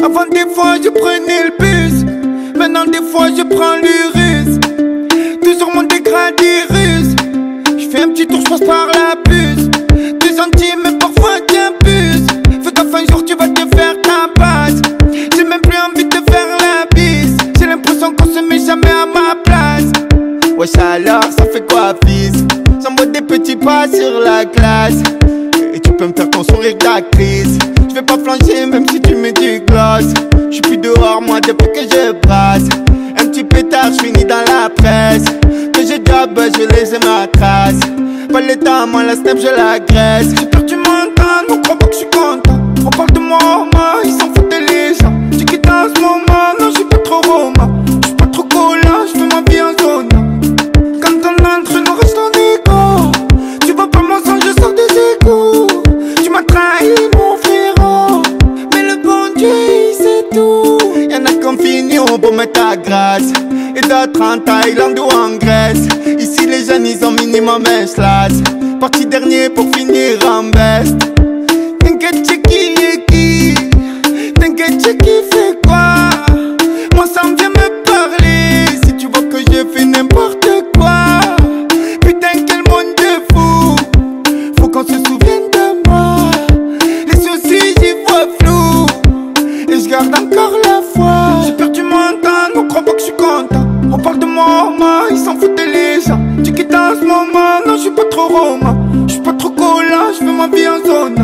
Avant des fois je prenais le bus, maintenant des fois je prends l'urus. Toujours mon dégradé russe. Je fais un petit tour, je passe par la puce. 2 centimes mais parfois t'abuses. Fais gaffe, un jour tu vas te faire ta base. J'ai même plus envie de faire la bise. J'ai l'impression qu'on se met jamais à ma place. Wesh alors ça fait quoi fils? J'envoie des petits pas sur la classe. Et tu peux me faire ton sourire d'actrice. Je vais pas flancher même si tu mets du gloss. Je suis plus dehors moi depuis que je brasse. Un petit pétard, je finis dans la presse. Que je job, je laisse ma trace. Pas le temps, moi la snap je la graisse. J'ai perdu mon temps, non crois pas que je suis content. On parle de moi, ils s'en foutent les gens. Tu quittes en ce moment, non j'suis pas trop Roma. J'suis pas trop collant, j'fais ma vie en zone. Quand on entre, nous reste en écho. Tu vois pas mon sang, je sors des égouts. Tu m'as trahi mon frérot, mais le bon Dieu il sait tout. Y'en a qui ont fini pour mettre ta grâce, et d'autres en Thaïlande ou en Grèce. Ici les jeunes ils ont minimum un slash. Parti dernier pour finir en best. T'inquiète c'est qui est qui, t'inquiète c'est qui fait quoi. Moi ça me vient me parler, si tu vois que je fais n'importe quoi. Putain quel monde de fou, faut qu'on se souvienne de moi. Les soucis j'y vois flou, et je garde encore la foi. J'ai perdu mon temps, non crois pas que je suis content. On parle de moi, ils s'en foutent les gens. Tu quittes en ce moment, non je suis pas trop Roma. Je suis pas trop collant, je fais ma vie en zone.